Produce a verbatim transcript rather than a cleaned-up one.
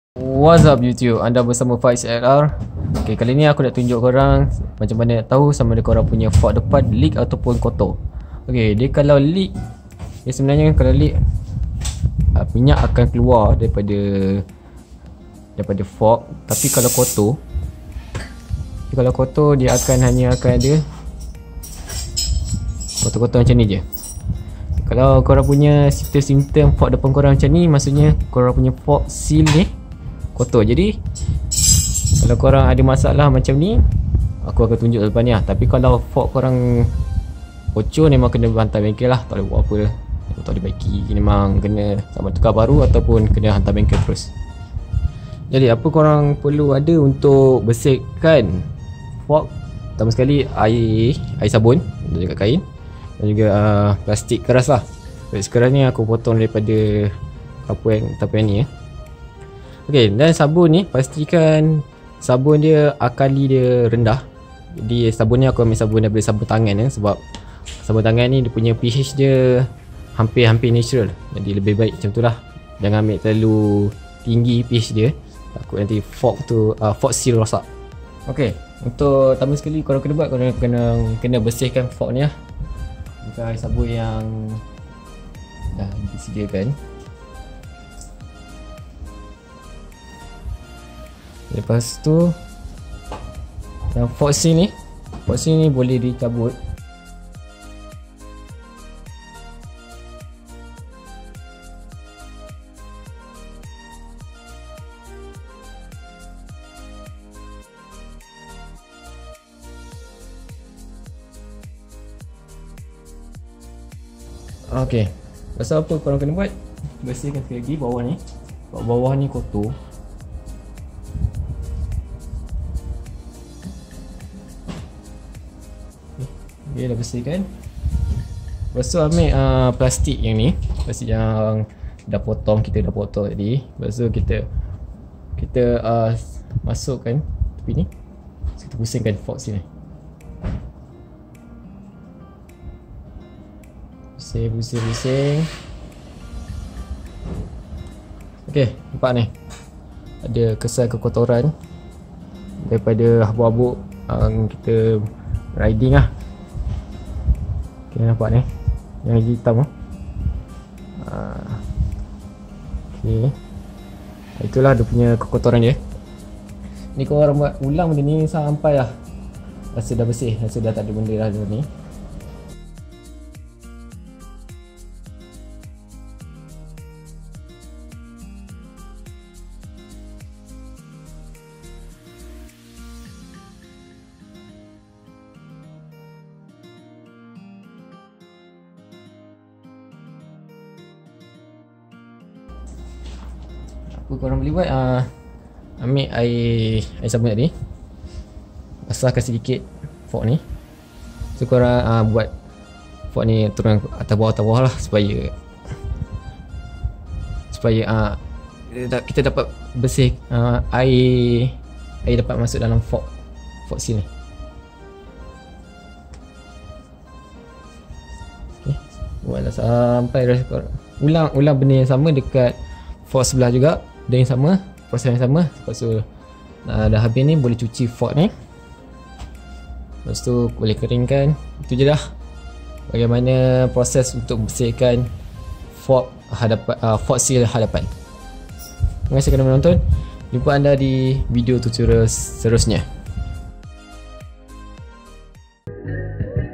What's up YouTube, anda bersama Faiz L R. Okay, kali ni aku nak tunjuk korang macam mana nak tahu sama ada korang punya fork depan leak ataupun kotor. Okay, dia kalau leak, dia sebenarnya kalau leak uh, minyak akan keluar daripada daripada fork. Tapi kalau kotor, kalau kotor dia akan hanya akan ada kotor-kotor macam ni je. Kalau korang punya simptom-simptom fork depan korang macam ni, maksudnya korang punya fork seal ni kotor. Jadi kalau korang ada masalah macam ni, aku akan tunjuk depan ni lah. Tapi kalau fork korang bocor, memang kena hantar bengkel lah. Tak boleh buat apa dah, tak boleh baiki. Memang kena sama tukar baru ataupun kena hantar bengkel terus. Jadi apa korang perlu ada untuk bersihkan fork? Pertama sekali air air sabun dan juga kain, dan juga uh, plastik keras lah. Sekarang ni aku potong daripada apa yang tapi ni ya. Okey, dan sabun ni pastikan sabun dia alkali dia rendah. Jadi sabun ni aku ambil sabun daripada sabun tangan ya, sebab sabun tangan ni dia punya pH dia hampir-hampir natural. Jadi lebih baik macam tu lah. Jangan ambil terlalu tinggi pH dia, takut nanti fork tu uh, fork seal rosak. Okey, untuk pertama sekali korang kena buat, korang kena kena bersihkan fork ni lah. Bukan air sabun yang dah disediakan. Lepas tu yang fork seal ni, fork seal ni boleh dicabut. Okey, pasal apa korang kena buat? Bersihkan sekali lagi bawah ni. Bawah, bawah ni kotor. Okay, dah bersihkan. Lepas tu ambil uh, plastik yang ni, plastik yang dah potong, kita dah potong tadi. Lepas tu kita kita uh, masukkan tepi ni. Kita pusingkan fork sini. Pusing, pusing, pusing. Okay, nampak ni ada kesan kekotoran daripada habuk-habuk um, kita riding lah. Okay, nampak ni yang lagi hitam lah. uh, Okay, itulah dia punya kekotoran dia. Ni kalau orang buat ulang benda ni sampai lah rasa dah bersih, rasa dah tak ada benda dah dalam ni. Apa korang boleh buat, uh, ambil air air sabun tadi, basahkan sedikit fork ni. So korang uh, buat fork ni turun atas bawah atas bawah lah, supaya supaya uh, kita dapat bersih uh, air air dapat masuk dalam fork fork seal ni. Okay, buatlah sampai rasa. Ulang ulang benda yang sama dekat fork sebelah juga. Dan yang sama, proses yang sama. Lepas tu uh, dah habis ni, boleh cuci fork ni. Lepas tu boleh keringkan. Itu je dah bagaimana proses untuk bersihkan fork hadapan, uh, fork seal hadapan. Terima kasih kerana menonton. Jumpa anda di video tutorial seterusnya.